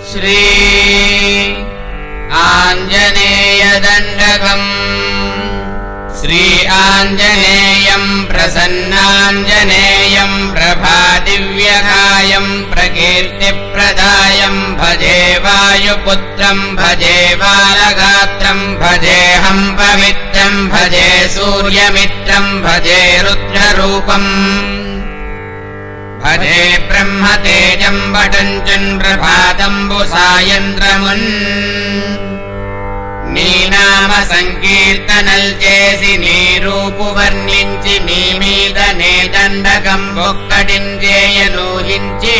श्री आञ्जनेयदण्डकम् श्री आञ्जनेयं प्रसन्नाञ्जनेयं प्रभादिव्यकायं प्रकीर्तिप्रदायं भजे वायुपुत्रं भजे बालगात्रं भजेऽहं पवित्रं भजे सूर्यमित्रं भजे रुद्ररूपम् भजे ब्रह्मतेजं वटञ्चन् प्रभातम्बुसायन्द्रमुन् నీ నామ సంకీర్తనల్ చేసి నీ రూపు వర్ణించి నీ మీదనే దండకం ఒక్కటించేయనూహించి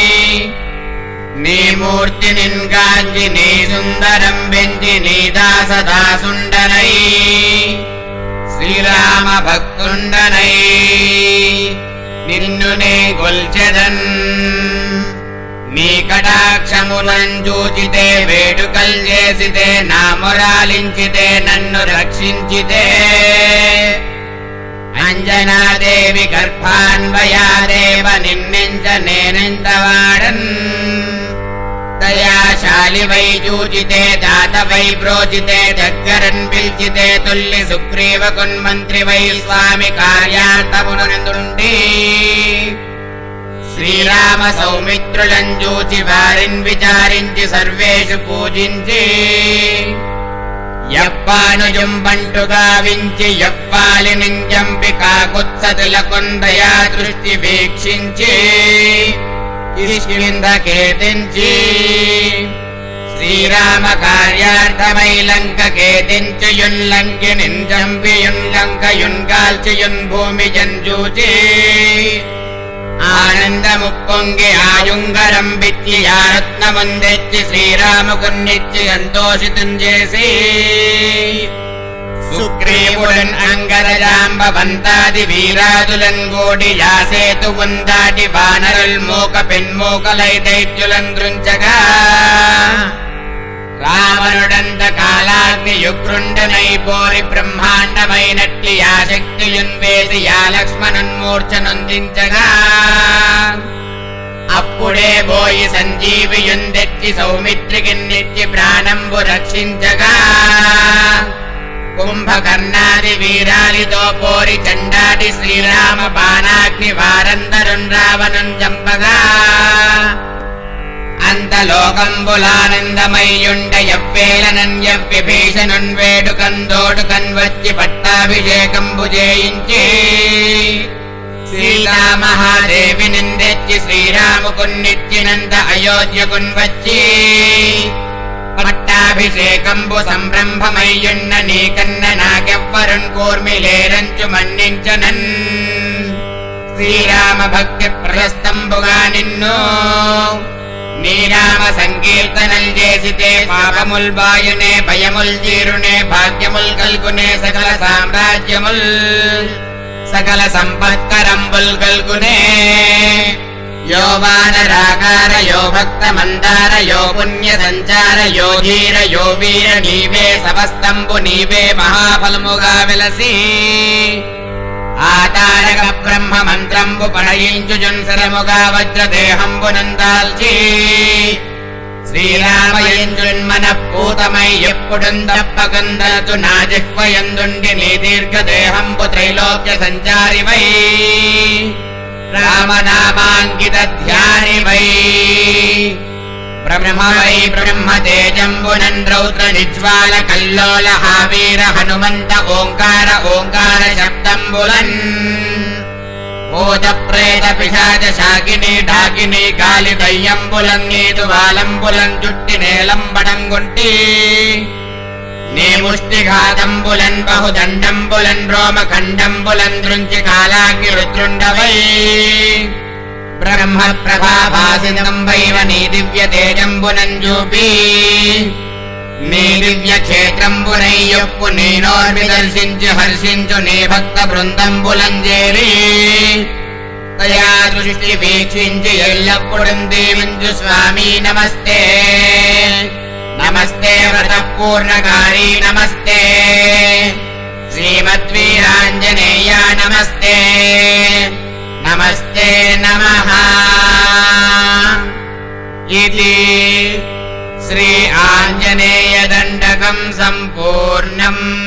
నీ మూర్తి నిన్గాంచి నీ సుందరం పెంచి నీ దాసదాసుండనై శ్రీరామ భక్తుండనై నిన్ను నే గొల్చెదన్ నీ కటాక్షములను చూచితే వేడుకల్ చేసితే నా మొరాలించితే నన్ను రక్షించితే అంజనాదేవి గర్భాన్వయాదేవ నిన్నెంచ నేనెంతవాడన్ దయాశాలివై చూచితే దాతవై బ్రోచితే దగ్గరన్ పిలిచితే తుల్లి సుగ్రీవ కున్మంత్రివై స్వామి కార్యార్థమునందుండి శ్రీరామ సౌమిత్రులను చూచి వారిని విచారించి సర్వేషు పూజించి యప్పానుజంబంటు గావించి యప్పాలిని చంపి కాకుత్సతులకుందయా దృష్టి వీక్షించి కిష్కింధకేతించి శ్రీరామ కార్యార్థమై లంకకేతించుయున్ లంకినిన్ చంపియున్ లంకయున్ భూమి జంజూచి ఆనందముప్పొంగి ఆయుంగరం బిచ్చి ఆరత్నముందెచ్చి శ్రీరాముకున్నిచ్చి సంతోషితం చేసి సుగ్రీవుడన్ అంగరజాంబవంతాది వీరాదులన్ గూడి యాసేతు ఉందాటి వానరుల్ మూక పెన్మూకలై దైత్యులన్ దృంచగా రావణుడంత కాలాగ్ని యుగ్రుండనై పోరి బ్రహ్మాండమైనట్టి యా శక్తియున్ వేసి యా లక్ష్మణున్మూర్ఛనొందించగా అప్పుడే పోయి సంజీవియున్ తెచ్చి సౌమిత్రికిన్నిచ్చి ప్రాణంబు రక్షించగా కుంభకర్ణాది వీరాలితో పోరి చండాటి శ్రీరామ బాణాగ్ని వారందరున్ రావణున్ చంపగా అంతలోకంబులానందమయ్యుండ యవ్వేలనన్ యవ్విభీషణున్ వేడుకందోడుకన్ వచ్చి పట్టాభిషేకంబు చేయించి సీతామహాదేవిని తెచ్చి శ్రీరాముకున్నిచ్చినంత అయోధ్యకున్ వచ్చి పట్టాభిషేకంబు సంరంభమయ్యున్న నీకన్న నాకెవ్వరున్ కూర్మిలేరంచు మన్నించనన్ శ్రీరామ భక్తి ప్రశస్తంబుగా నిన్ను నీరామ సంకీర్తనల్ చేసితే పాపముల్ బాయునే భయముల్ జీరునే భాగ్యముల్ కల్గునే సకల సామ్రాజ్యముల్ సకల సంపత్కరంబుల్ కల్గునే యో వానరాకార యో భక్త మందార యో పుణ్య సంచార యో ధీర యో వీర నీవే సమస్తంబు నీవే మహాఫలముగా వెలసి ఆతారక బ్రహ్మ మంత్రంబు పడయించుజున్ సరముగా వజ్రదేహంబునందాల్చి శ్రీరామయంజున్ మనఃపూతమై ఎప్పుడున్ తప్పకందలతు నా జిహ్వయందుండి నీ దీర్ఘదేహంబు త్రైలోక్య సంచారివై రామనామాంకిత ధ్యానివై బ్రహ్మవై బ్రహ్మతేజంబునన్ రౌద్ర నిజ్వాల కల్లోల హావీర హనుమంత ఓంకార ఓంకార శబ్దంబులన్ భూత ప్రేత పిశాచ శాకిని ఢాకిని గాలి దయ్యంబులన్ నీదు వాలంబులన్ జుట్టి నేలంబడంగుంటి నీ ముష్టిఘాతంబులన్ బహుదండంబులన్ రోమఖండంబులన్ దృంచి కాలాగ్ని రుద్రుండవై బ్రహ్మ ప్రభాభాసితంబైవ నీ దివ్య తేజంబునన్ చూపి నీ దివ్య క్షేత్రంబునయ్యొప్పు నీ నోర్మి దర్శించి హర్షించు నీ భక్త బృందంబులన్ చేరి దయా దృష్టి వీక్షించి ఎల్లప్పుడూ దీవించు స్వామి నమస్తే నమస్తే వ్రత పూర్ణకారి నమస్తే శ్రీమద్వీరాంజనేయ నమస్తే నమస్తే నమః ఇతి सर्वम् सम्पूर्णम्